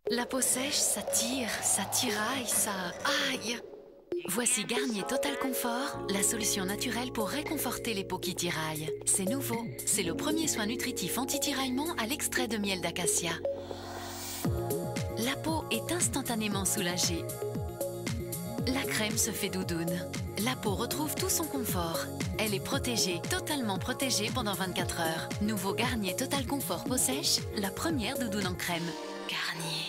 La peau sèche, ça tire, ça tiraille, ça... Aïe! Voici Garnier Total Confort, la solution naturelle pour réconforter les peaux qui tiraillent. C'est nouveau, c'est le premier soin nutritif anti-tiraillement à l'extrait de miel d'acacia. La peau est instantanément soulagée. La crème se fait doudoune. La peau retrouve tout son confort. Elle est protégée, totalement protégée pendant 24 heures. Nouveau Garnier Total Confort peau sèche, la première doudoune en crème. Garnier.